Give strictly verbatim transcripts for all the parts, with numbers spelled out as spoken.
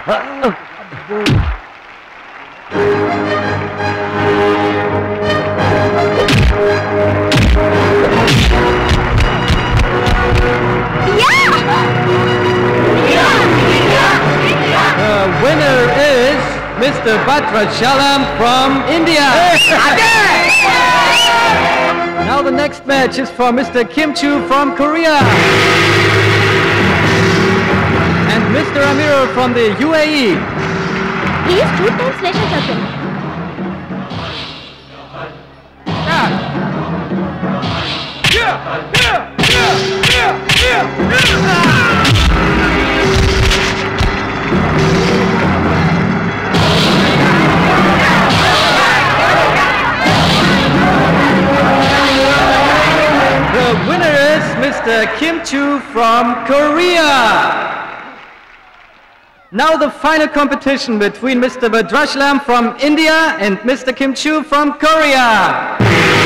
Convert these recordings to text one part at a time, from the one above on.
Winner is Mister Bhadrachalam from India. Now the next match is for Mister Kim Chu from Korea. And Mister Amir from the U A E. Please two times nation champion. The winner is Mister Kim Chu from Korea. Now the final competition between Mister Bhadrachalam from India and Mister Kim Chu from Korea.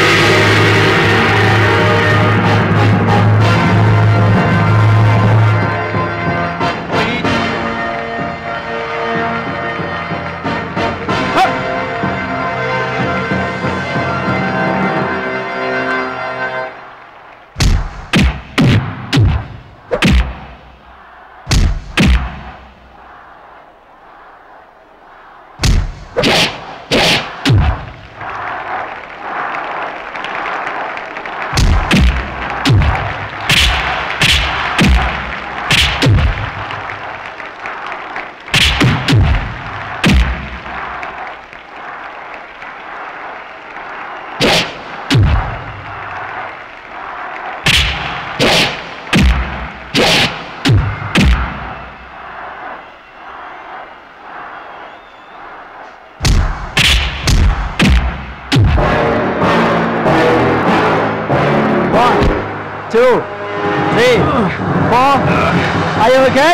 Two, three, four. Are you okay?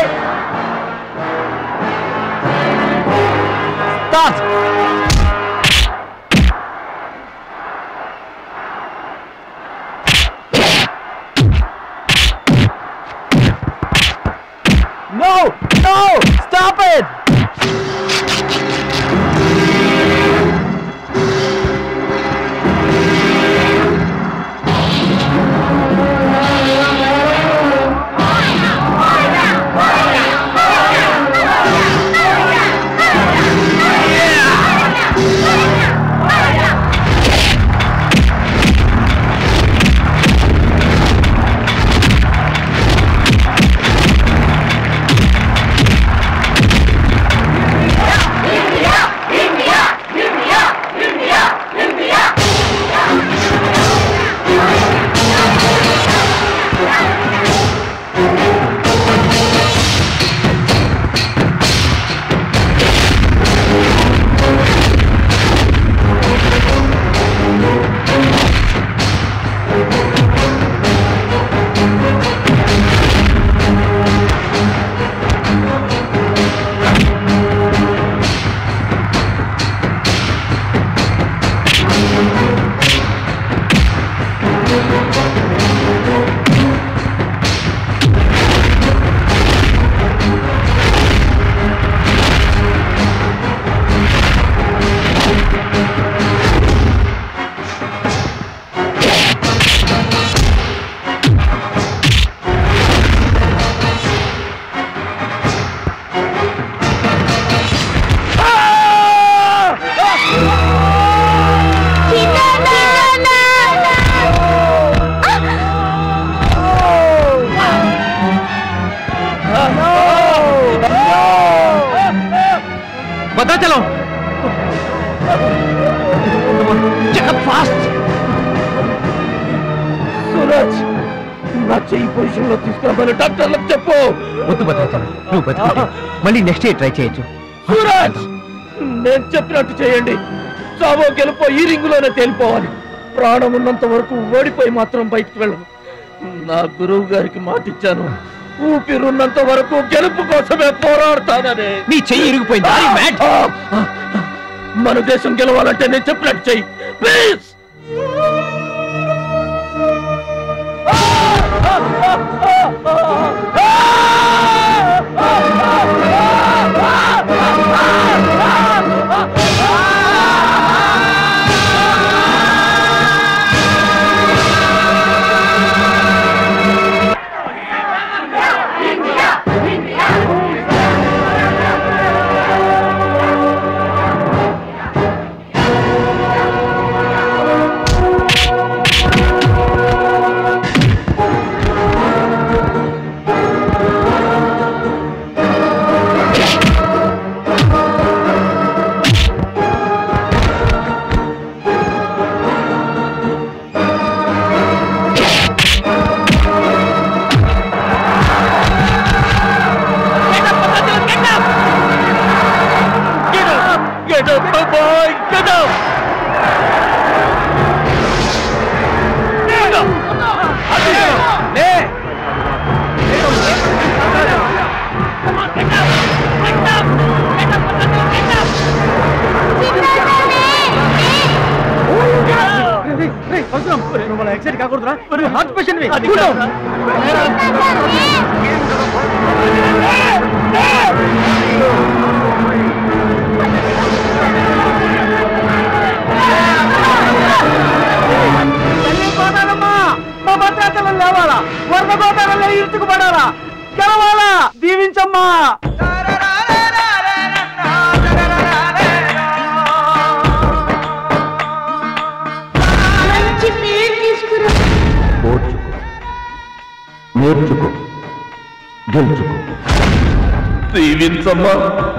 Start. No, no, stop it. Bhadrachalam! Come on, check up fast! Suraj! నా చెయ్యి పొజిషన్లో తీసుకురావాలి డాక్టర్లకు చెప్పు. వద్దు భద్రాచలం, నువ్వు బతుకు. మళ్ళీ నెక్స్ట్ ఇయర్ ట్రై చేయొచ్చు. సూరజ్, నేను చెప్పినట్టు చేయండి. చావో గెలుపో ఈ రింగులోనే తేలిపోవాలి. ప్రాణం ఉన్నంత వరకు ఓడిపోయి మాత్రం బయటకు వెళ్ళను. నా గురువు గారికి మాట ఇచ్చాను, ఊపిరున్నంత వరకు గెలుపు కోసమే పోరాడతానని. నీ చెయ్యి ఇరిగిపోయింది. మన దేశం గెలవాలంటే నేను చెప్పినట్టు చెయ్యి ప్లీజ్. Ah! యాక్సిడెంట్ కాకూడదురా హార్ట్ పేషెంట్ మా భద్రాచలం లేవాలా వరద గోదావరిలో ఇరుచుకుపడాలా గెలవాలా దీవించమ్మా నేర్చుకో గెలుచుకో దీవించమ్మా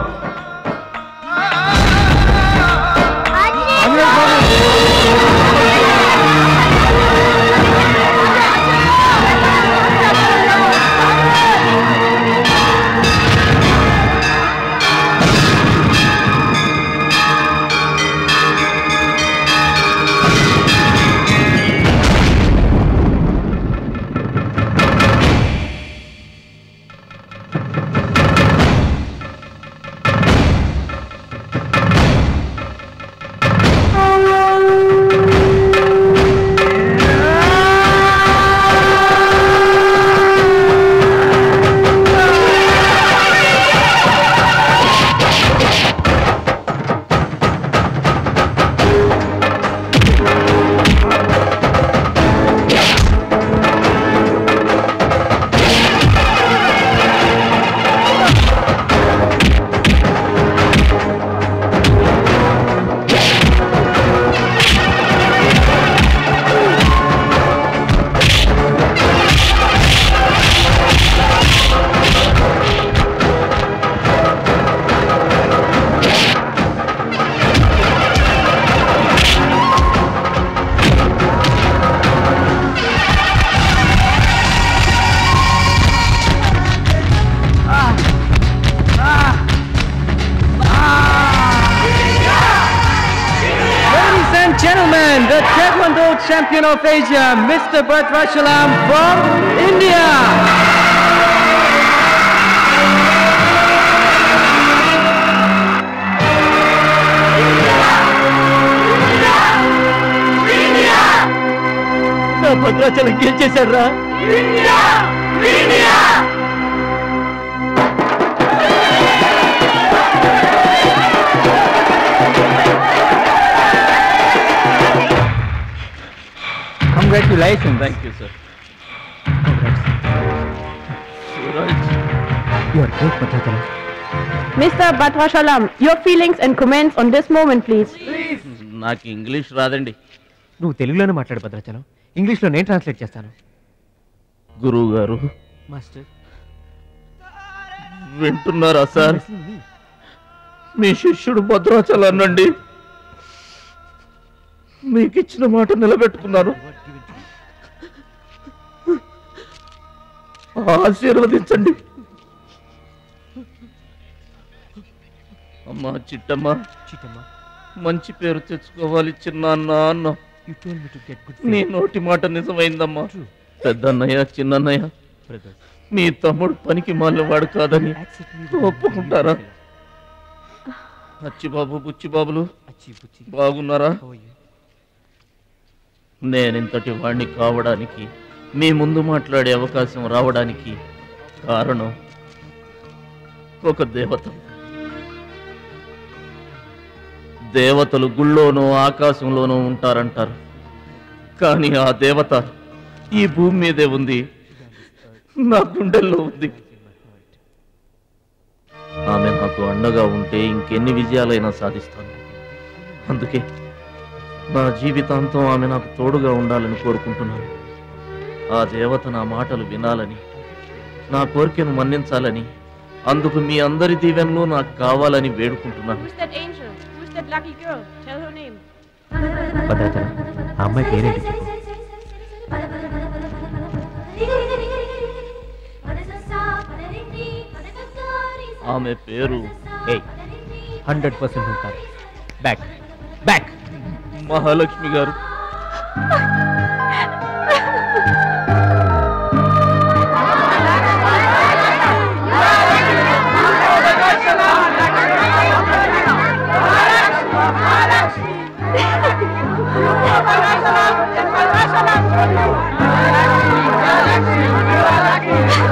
Gentlemen, the Taekwondo champion of Asia, Mister Bhadrachalam from India. నా భద్రాచలం గెలిచేశారా Congratulations. Thank you, sir. You are great, Bhadrachalam. Mister Bhadrachalam, your feelings and comments on this moment, please. నాకు English రాదండి. నువ్వు తెలుగులోనే మాట్లాడు భద్రాచలం. ఇంగ్లీష్లో నేను ట్రాన్స్లేట్ చేస్తాను. గురువు గారు మాస్టర్ వింటున్నారా సార్? మీ శిష్యుడు భద్రాచలాన్నండి. మీకు ఇచ్చిన మాట నిలబెట్టుకున్నాను. ఆశీర్వదించండి. అమ్మా చిట్టమ్మ చిట్టమ్మ మంచి పేరు తెచ్చుకోవాలి చిన్న అన్న. నీ నోటి మాట నిజమైందమ్మా. పెద్దన్నయ్య చిన్నన్నయ్య మీ తమ్ముడు పనికి మాలినవాడు కాదని ఒప్పుకుంటారా? అచ్చిబాబు బుచ్చిబాబులు బాగున్నారా? నేనింతటి వాణ్ణి కావడానికి, మీ ముందు మాట్లాడే అవకాశం రావడానికి కారణం ఒక దేవత. దేవతలు గుళ్ళోనూ ఆకాశంలోనూ ఉంటారంటారు, కానీ ఆ దేవత ఈ భూమి మీదే ఉంది, నా గుండెల్లో ఉంది. ఆమె నాకు అండగా ఉంటే ఇంకెన్ని విజయాలైనా సాధిస్తాను. అందుకే నా జీవితాంతం ఆమె నాకు తోడుగా ఉండాలని కోరుకుంటున్నాను. ఆ దేవత నా మాటలు వినాలని, నా కోరికను మన్నించాలని, అందుకు మీ అందరి దీవెనలు నాకు కావాలని వేడుకుంటున్నాను. అమ్మాయి పేరేంటి చెప్పు. ఆమె పేరు హండ్రెడ్ పర్సెంట్ ఉంటారు. బ్యాక్ బ్యాక్ మహాలక్ష్మి గారు.